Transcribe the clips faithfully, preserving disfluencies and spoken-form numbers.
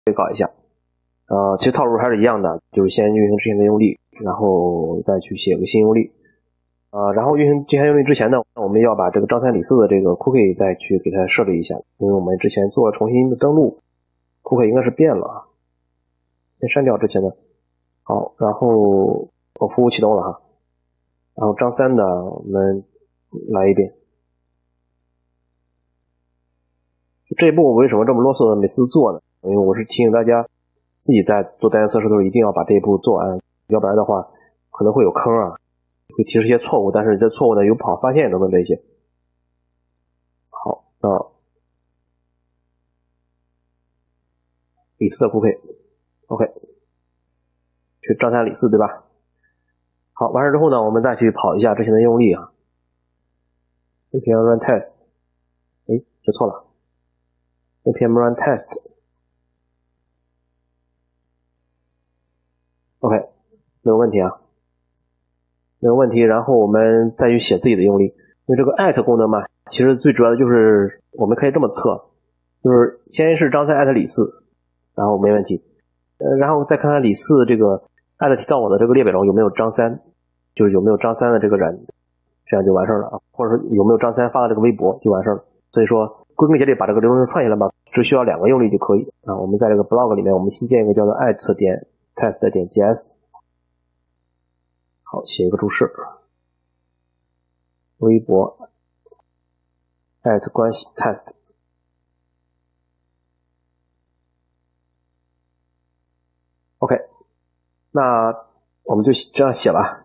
会搞一下。呃，其实套路还是一样的，就是先运行之前的用例，然后再去写个新用例。呃，然后运行之前用例之前呢，我们要把这个张三李四的这个 cookie 再去给它设置一下，因为我们之前做了重新的登录 ，cookie 应该是变了啊。先删掉之前的。好，然后我服务启动了哈。然后张三的我们来一遍。这一步我为什么这么啰嗦的每次做呢？因为我是提醒大家自己在做单元测试的时候一定要把这一步做完，要不然的话可能会有坑啊，会提示一些错误，但是这错误呢有不好发现等等这些。好，那李四的 cookie OK 去张三李四对吧？好，完事之后呢，我们再去跑一下之前的用例啊。npm run test， 哎，写错了。npm run test， OK， 没有问题啊，没有问题。然后我们再去写自己的用例，因为这个 at 功能嘛，其实最主要的就是我们可以这么测，就是先是张三 at 李四，然后没问题，呃，然后再看看李四这个 at 提到我的这个列表中有没有张三，就是有没有张三的这个人，这样就完事了啊，或者说有没有张三发的这个微博就完事了。所以说归根结底把这个流程串下来吧，只需要两个用例就可以啊。我们在这个 blog 里面，我们新建一个叫做 at 点 test 点 js， 好，写一个注释，微博 at 关系 test， OK， 那我们就这样写了。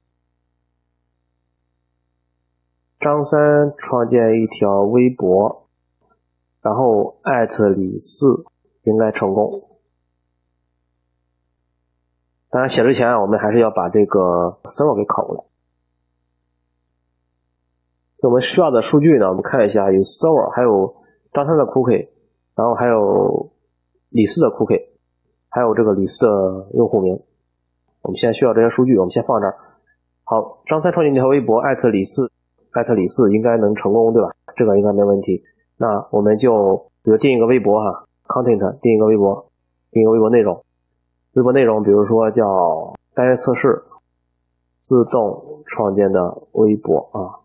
张三创建一条微博，然后 at 李四应该成功。当然写之前啊，我们还是要把这个 server 给拷过来。我们需要的数据呢，我们看一下，有 server， 还有张三的 cookie， 然后还有李四的 cookie， 还有这个李四的用户名。我们现在需要这些数据，我们先放这儿。好，张三创建一条微博 at 李四艾特李四应该能成功，对吧？这个应该没问题。那我们就比如定一个微博哈 ，content 定一个微博，定一个微博内容，微博内容比如说叫单元测试自动创建的微博啊。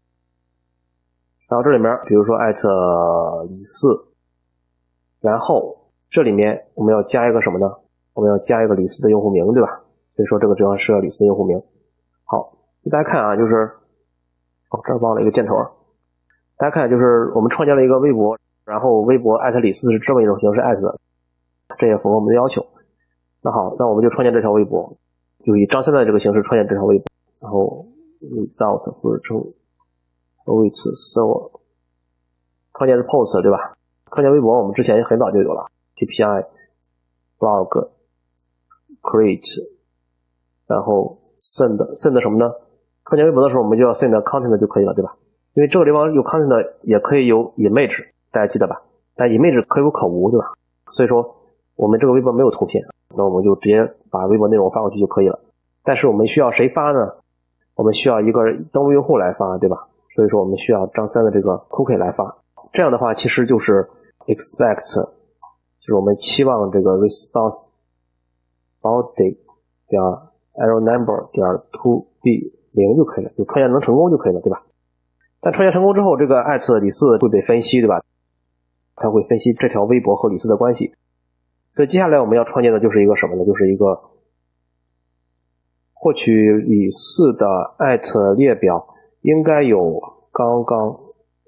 然后这里面比如说艾特李四，然后这里面我们要加一个什么呢？我们要加一个李四的用户名，对吧？所以说这个只要是李四用户名。好，大家看啊，就是哦，这儿忘了一个箭头。大家看，就是我们创建了一个微博，然后微博艾特李四是这么一种形式艾特的，这也符合我们的要求。那好，那我们就创建这条微博，就以张三的这个形式创建这条微博，然后 without virtual with server， 创建是 post 对吧？创建微博我们之前很早就有了 T P I blog create， 然后 send send 什么呢？创建微博的时候我们就要 send content 就可以了，对吧？因为这个地方有 content 也可以有 image， 大家记得吧？但 image 可有可无，对吧？所以说我们这个微博没有图片，那我们就直接把微博内容发过去就可以了。但是我们需要谁发呢？我们需要一个登录用户来发，对吧？所以说我们需要张三的这个 cookie 来发。这样的话其实就是 expect， 就是我们期望这个 response body 点 arrow number 点 to be 零就可以了，就创建能成功就可以了，对吧？但创建成功之后，这个艾特李四会被分析，对吧？它会分析这条微博和李四的关系。所以接下来我们要创建的就是一个什么呢？就是一个获取李四的艾特列表应该有刚刚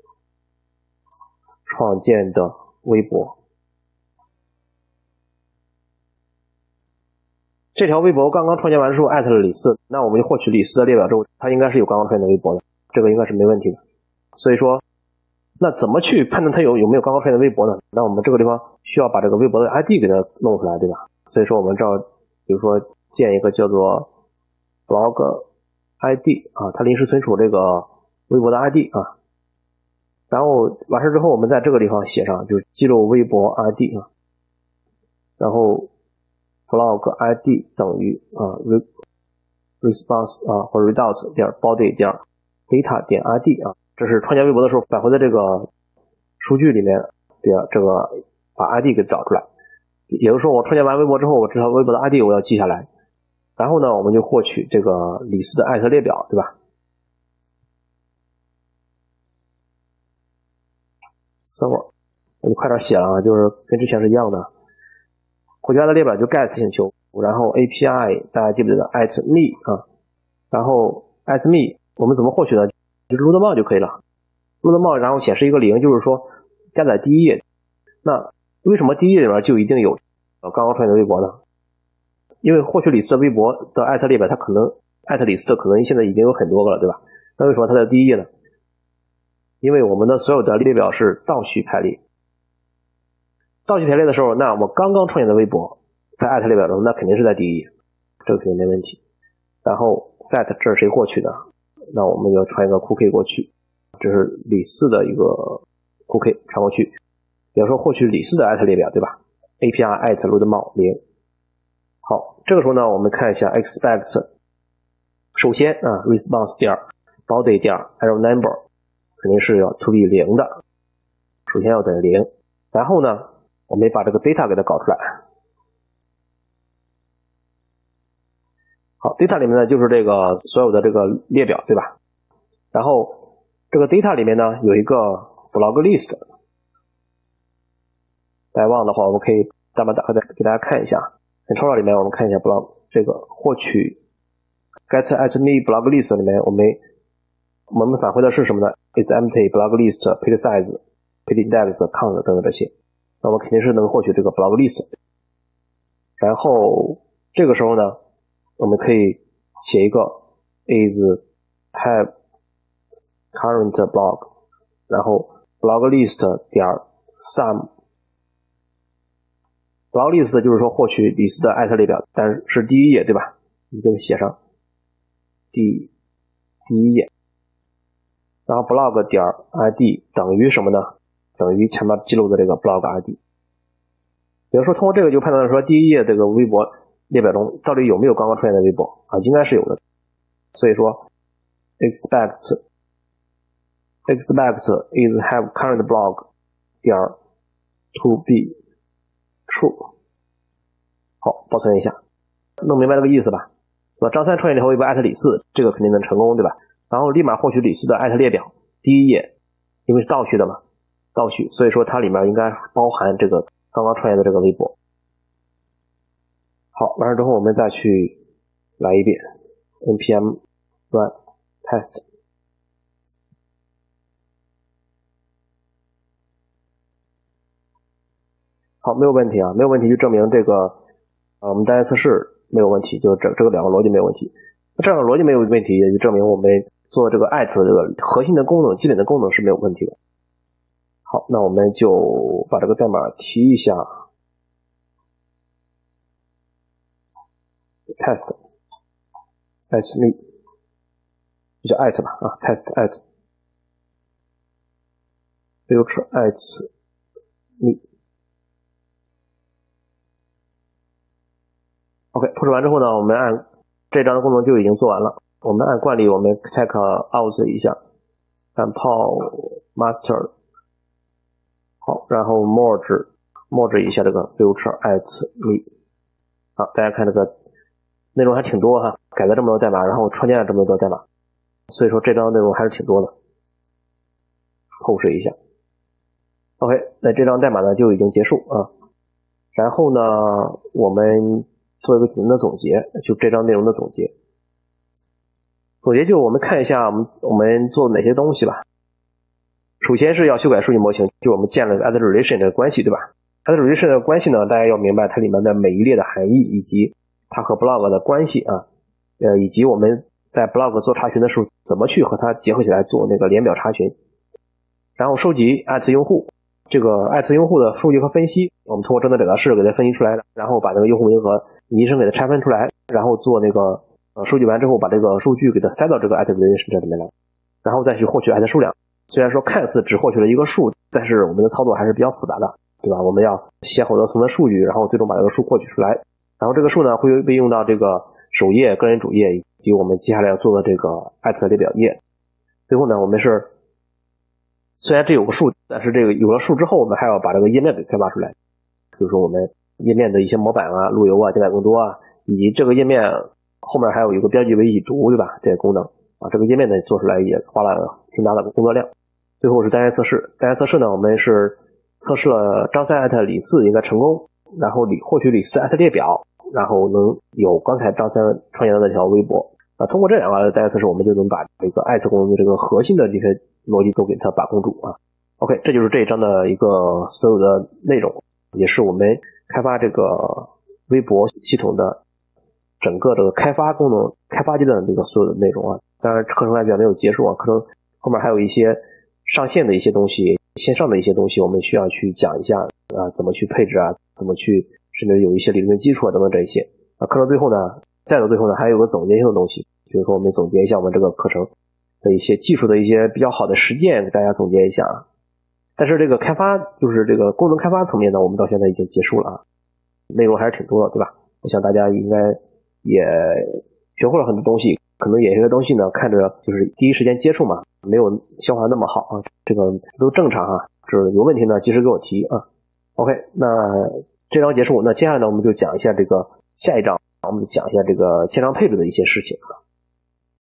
创建的微博。这条微博刚刚创建完之后艾特了李四，那我们就获取李四的列表之后，它应该是有刚刚创建的微博的，这个应该是没问题的。所以说那怎么去判断它有有没有刚刚创建的微博呢？那我们这个地方需要把这个微博的 I D 给它弄出来，对吧？所以说我们这儿比如说建一个叫做 blog I D 啊，它临时存储这个微博的 I D 啊，然后完事之后我们在这个地方写上就是记录微博 I D 啊，然后 blog I D 等于啊 response 啊或 result 点 body 点 data 点 I D 啊，这是创建微博的时候返回的这个数据里面的这个把 I D 给找出来。 也就是说我创建完微博之后，我这条微博的 I D 我要记下来，然后呢我们就获取这个李斯的艾特列表，对吧？server 我就快点写了啊，就是跟之前是一样的。获取艾特列表就 get 请求，然后 A P I 大家记不记得 at me 啊，然后 at me 我们怎么获取呢？就是 load mount 就可以了。load mount 然后显示一个零，就是说加载第一页。那为什么第一页里面就一定有呃刚刚创建的微博呢？因为获取李斯的微博的艾特列表，它可能艾特李斯的可能现在已经有很多个了，对吧？那为什么它在第一页呢？因为我们的所有的列表是倒序排列。倒序排列的时候，那我刚刚创建的微博在艾特列表中，那肯定是在第一页，这个肯定没问题。然后 set 这是谁获取的？那我们要传一个 cookie 过去，这是李斯的一个 cookie 传过去，比如说获取李斯的艾特列表，对吧 ？A P I at load mount 零。好，这个时候呢，我们看一下 expect， 首先啊 response 点 body 点 error number 肯定是要 to be 零的，首先要等于零，然后呢，我们把这个 data 给它搞出来。好 ，data 里面呢就是这个所有的这个列表，对吧？然后这个 data 里面呢有一个 blog list， 大家忘的话，我们可以大把打开给大家看一下。controller 里面我们看一下 blog 这个获取 get at me blog list 里面，我们我们返回的是什么呢 ？is empty blog list page size page index count 等等这些，那我们肯定是能获取这个 blog list。然后这个时候呢，我们可以写一个 is have current blog， 然后 blog list 点 sum blog list 就是说获取李斯的艾特列表，但是是第一页，对吧？你就写上第第一页，然后 blog 点 id 等于什么呢？等于前面记录的这个 blog id。比如说通过这个就判断说第一页这个微博列表中到底有没有刚刚出现的微博啊？应该是有的。所以说 expect expect is have current blog 点 to be true。 好，保存一下，弄明白这个意思吧？那张三创建这条微博艾特李四，这个肯定能成功，对吧？然后立马获取李四的艾特列表，第一页因为是倒序的嘛，倒序，所以说它里面应该包含这个刚刚创建的这个微博。好，完了之后我们再去来一遍 npm run test。好，没有问题啊，没有问题就证明这个呃我们单元测试没有问题，就这这个两个逻辑没有问题。那这样的逻辑没有问题，也就证明我们做这个 at 的这个核心的功能、基本的功能是没有问题的。好，那我们就把这个代码提一下 test at me， 就叫 at 吧啊 test at future at me。OK， push 完之后呢，我们按这章的功能就已经做完了。我们按惯例，我们 check out 一下，按炮 master， 好，然后 merge merge 一下这个 future at me。好，大家看这个内容还挺多哈，改了这么多代码，然后创建了这么多代码，所以说这章内容还是挺多的。push 一下 ，OK， 那这章代码呢就已经结束啊。然后呢，我们做一个简单的总结，就这章内容的总结。总结就我们看一下我们我们做哪些东西吧。首先是要修改数据模型，就我们建了 at relation 的关系，对吧 ？at relation 的关系呢，大家要明白它里面的每一列的含义，以及它和 blog 的关系啊，呃，以及我们在 blog 做查询的时候怎么去和它结合起来做那个联表查询。然后收集 at 用户。这个 at 用户的数据和分析，我们通过正在表达式给它分析出来的，然后把那个用户名和昵称给它拆分出来，然后做那个呃收集完之后，把这个数据给它塞到这个 at relation 这里面来，然后再去获取 at 数量。虽然说看似只获取了一个数，但是我们的操作还是比较复杂的，对吧？我们要写好多层的数据，然后最终把这个数获取出来。然后这个数呢会被用到这个首页、个人主页以及我们接下来要做的这个 at 列表页。最后呢，我们是虽然这有个数，但是这个有了数之后，我们还要把这个页面给开发出来。比如说我们页面的一些模板啊、路由啊、简版更多啊，以及这个页面后面还有一个标记为已读，对吧？这些功能啊，这个页面呢做出来也花了挺大的工作量。最后是单元测试，单元测试呢，我们是测试了张三艾特李四应该成功，然后李获取李四的艾特列表，然后能有刚才张三创建的那条微博啊。通过这两个单元测试，我们就能把这个艾特功能的这个核心的这些逻辑都给它把控住啊。OK， 这就是这一章的一个所有的内容，也是我们开发这个微博系统的整个这个开发功能开发阶段的这个所有的内容啊。当然课程还没有结束啊，可能后面还有一些上线的一些东西，线上的一些东西我们需要去讲一下啊，怎么去配置啊，怎么去甚至有一些理论基础啊等等这些啊。课程最后呢，再到最后呢，还有个总结性的东西，比如说我们总结一下我们这个课程的一些技术的一些比较好的实践，给大家总结一下啊。但是这个开发就是这个功能开发层面呢，我们到现在已经结束了啊，内容还是挺多的，对吧？我想大家应该也学会了很多东西，可能有些东西呢看着就是第一时间接触嘛，没有消化那么好啊，这个都正常啊，就是有问题呢及时给我提啊。OK， 那这章结束，那接下来呢我们就讲一下这个下一章，我们讲一下这个线上配置的一些事情啊。